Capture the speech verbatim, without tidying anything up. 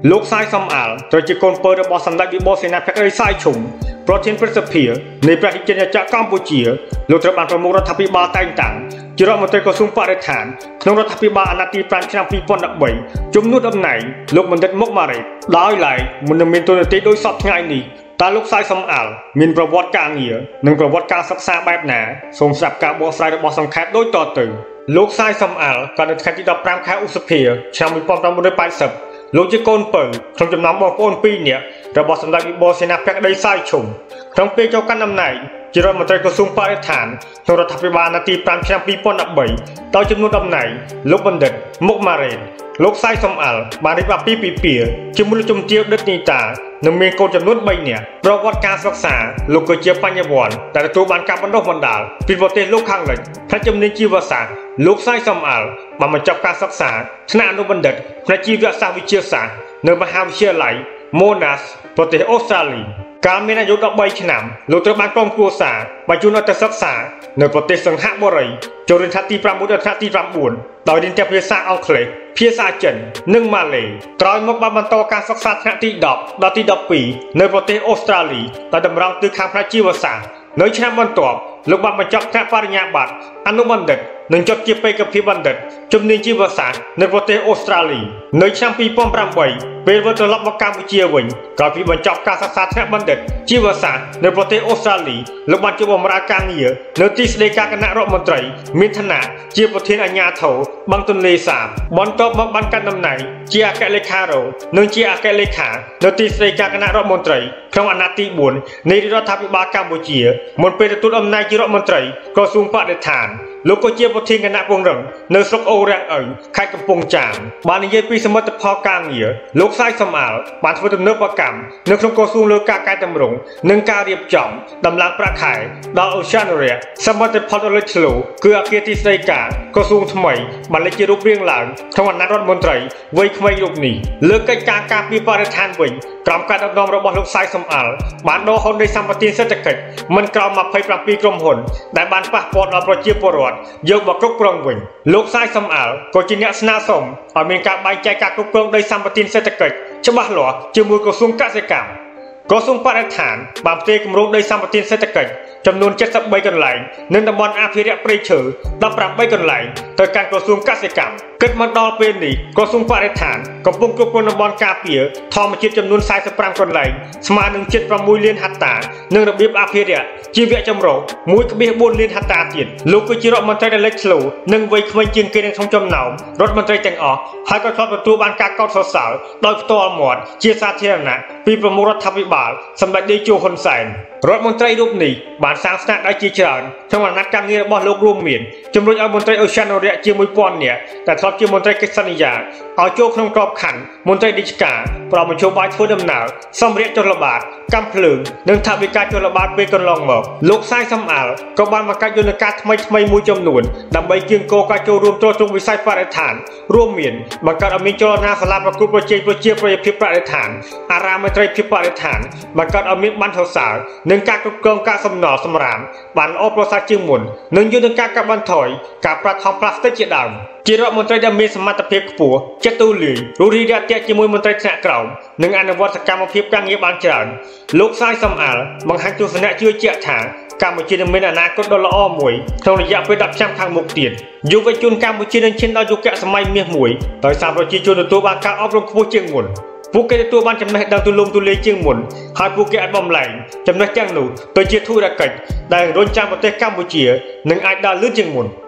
លោកសាយសំអាលត្រូវជាកូនពៅរបស់សម្ដេចវិបុលសេនាភក្តីសាយឈុំប្រធានព្រឹទ្ធសភានៃប្រជាជាតិកម្ពុជាលោកត្រូវបានប្រមុខរដ្ឋាភិបាលតែងតាំងជារដ្ឋមន្ត្រីក្រសួងបរិស្ថានក្នុងរដ្ឋាភិបាលអាណត្តិទីប្រាំឆ្នាំពីរពាន់ដប់បីជំនួសតំណែងលោកបណ្ឌិតមុកម៉ារ៉េតដោយឡែកមិនមានទូនាទីដោយសពថ្ងៃនេះតើលោកសាយសំអាលមានប្រវត្តិការងារនិងប្រវត្តិការសិក្សាបែបណាសូមស្ដាប់ការបកស្រាយរបស់សង្ខេបដូចតទៅលោកសាយសំអាលកើតនៅថ្ងៃទីដប់ប្រាំខែឧសភាឆ្នាំmột nghìn chín trăm tám mươiលោកជាកូនពៅក្នុងចំណោមបងប្អូនពីរនាក់របស់សម្ដេចវិបុលសេនាភក្តីសាយឈុំក្នុងពេលចូលកាន់តំណែងជារដ្ឋមន្ត្រីក្រសួងបរិស្ថានក្នុងរដ្ឋាភិបាលអាណត្តិទីប្រាំឆ្នាំពីរពាន់ដប់បីដោយជំនួសតំណែងលោកបណ្ឌិតមុកម៉ារ៉េតលោកសាយសំអាលបានរៀបអាពាហ៍ពិពាហ៍ជាមួយលោកជំទាវដិតនីតានិងមានកូនចំនួនបីនាក់ប្រវត្តិការសិក្សាលោកគឺជាបញ្ញវន្តដែលទទួលបានការបណ្ដុះបណ្ដាលពីប្រទេសលោកខាងលិចផ្នែកជំនាញជីវសាស្ត្រលោកសាយសំអាលបានបញ្ចប់ការសិក្សាថ្នាក់អនុបណ្ឌិតផ្នែកជីវសាស្ត្រវិទ្យាសាស្ត្រនៅមហាវិទ្យាល័យ Monash ប្រទេសអូស្ត្រាលីកាលមានអាយុដប់បីឆ្នាំលោកត្រូវបានក្រុមគ្រួសារបញ្ជូនទៅសិក្សានៅប្រទេសសិង្ហបុរីចូលរៀនថ្នាក់ទីប្រាំមួយដល់ថ្នាក់ទីប្រាំបួនដោយរៀនទាំងភាសាអង់គ្លេសភាសាចិននិងម៉ាឡេក្រោយមកបានបន្តការសិក្សាថ្នាក់ទីដប់ដល់ទីដប់ពីរនៅប្រទេសអូស្ត្រាលីដោយតម្រង់ទិសខាងផ្នែកជីវសាស្ត្រនៅឆ្នាំបន្ទាប់លោកបានបញ្ចប់ថ្នាក់បរិញ្ញាបត្រអនុបណ្ឌិតនិងចុះជាបេក្ខភាពបណ្ឌិតជំនាញជីវសាស្ត្រនៅប្រទេសអូស្ត្រាលីនៅឆ្នាំពីរពាន់ប្រាំបីពេលវិលត្រឡប់មកកម្ពុជាវិញក្រោយពីបញ្ចប់ការសិក្សាថ្នាក់បណ្ឌិតជីវសាស្ត្រនៅប្រទេសអូស្ត្រាលីលោកបានចូលបម្រើការងារនៅទីស្តីការគណៈរដ្ឋមន្ត្រីមានឋានៈជាប្រធានអាជ្ញាធរបឹងទន្លេសាបបន្ទាប់មកបានកាន់តំណែងជាអគ្គលេខារងនិងជាអគ្គលេខានៅទីស្តីការគណៈរដ្ឋមន្ត្រីក្នុងអាណត្តិទីបួននៃរដ្ឋាភិបាលកម្ពុជាមុនពេលទទួលអំណាចជារដ្ឋមន្ត្រីក្រសួងបរិស្ថានលោកក៏ជាប្រធានគណៈពង្រឹងនៅស្រុកអូររាំងឪខេត្តកំពង់ចាមបាននិយាយពីសមិទ្ធផលការងារលោកសាយសំអាលបានធ្វើទំនើបកម្មនៅក្នុងក្រសួងលើការកែតម្រង់និងការរៀបចំដំឡើងប្រាក់ខែដល់ Oceanaria សមិទ្ធផលដ៏លេចធ្លោគឺអគារទីស្តីការក្រសួងថ្មីបានលេចជារូបរាងឡើងក្នុងអាណត្តិរដ្ឋមន្ត្រីវ័យក្មេងរូបនេះលើកិច្ចការការពារបរិស្ថានវិញក្រោមការដឹកនាំរបស់លោកសាយសំអាលបានដកហូតនៃសម្បត្តិសេដ្ឋកិច្ចមិនក្រោមម្ភៃប្រាំពីរក្រុមហ៊ុនដែលបានប៉ះពាល់ដល់ប្រជាពលរដ្ឋយកមកគ្រប់គ្រងវិញលោកសាយសំអាលក៏ជាអ្នកស្នើសុំឲ្យមានការបែងចែកការគ្រប់គ្រងដីសម្បត្តិសេដ្ឋកិច្ចច្បាស់លាស់ជាមួយក្រសួងកសិកម្មក្រសួងបរិស្ថានបានផ្ទេរគម្រោងដីសម្បត្តិសេដ្ឋកិច្ចចំនួន칠십삼កន្លែងនិងតំបន់អភិរក្សព្រៃឈើដប់ប្រាំបីកន្លែងទៅកាន់ក្រសួងកសិកម្មគិតមកដល់ពេលនេះក្រសួងបរិស្ថានកំពុងគ្រប់គ្រងតំបន់ការពារធម្មជាតិចំនួនសែនសិបប្រាំកន្លែងស្មើនឹងជិតប្រាំមួយលានហិកតានិងរបៀបអភិរក្សជីវៈចម្រុះមួយដុំបួនលានហិកតាទៀតលោកគឺជារដ្ឋមន្ត្រីដែលលេចធ្លោនិងវ័យក្មេងជាងគេនៅក្នុងចំណោមរដ្ឋមន្ត្រីទាំងអស់ហើយក៏ធ្លាប់ទទួលបានការកោតសរសើរដោយផ្ទាល់មាត់ជាសាធារណៈពីប្រមុខរដ្ឋាភិបាលសម្ដេចតេជោហ៊ុនសែនរដ្ឋមន្ត្រីរូបនេះបានសាងស្នាដៃជាច្រើនក្នុងអាណត្តិការងាររបស់លោករួមមានជំរុញឲ្យមន្ត្រីអូស្ត្រាលីជាងមួយពាន់នាក់ដែលធ្លាប់ជាមន្ត្រីកិច្ចសន្យាឲ្យចូលក្នុងក្របខ័ណ្ឌមន្ត្រីរាជការប្រមជ្ឈបាយធ្វើដំណើរសម្ភារៈចុះល្បាតកម្មភ្លើងនិងថវិកាចុះល្បាតពេលកន្លងមកលោកសាយសំអាលក៏បានបង្កើតយន្តការថ្មីថ្មីមួយចំនួនដើម្បីគៀងគរការចូលរួមទ្រទ្រង់វិស័យបរិស្ថានរួមមានបង្កើតឲ្យមានចលនាសាលាប្រកួតប្រជែងប្រជាប្រិយភាពបរិស្ថានអារាមត្រីភាពបរិស្ថានបង្កើតឲ្យមានបានថសើរនិងការគ្រប់គ្រងការសំណល់សម្រាមបានល្អប្រសើរជាងមុននិងយន្តការកាត់បន្ថយការប្រើថង់ប្លាស្ទិកជាដើមជារដ្ឋមន្ត្រីដែលមានសមត្ថភាពខ្ពស់ចិត្តទូលាយរួចរីករាយទាក់ជាមួយមន្ត្រីថ្នាក់ក្រោមនិងអនុវត្តសកម្មភាពការងារបានច្រើនលោកសាយសំអាលបង្ហាញទស្សនៈជឿជាក់ថាកម្ពុជានឹងមានអនាគតដ៏ល្អមួយក្នុងរយៈពេលដប់ឆ្នាំខាងមុខទៀតយុវជនកម្ពុជានឹងឈានដល់យុគសម័យមាសមួយដោយសារប្រជាជនទទួលបានការអប់រំខ្ពស់ជាងមុនពួកគេទទួលបានចំណេះដឹងទូលំទូលាយជាងមុនហើយពួកគេអាចបំលែងចំណេះទាំងនោះទៅជាធុរកិច្ចដែលរុញច្រានប្រទេសកម្ពុជានឹងអាចដើរលឿនជាងមុន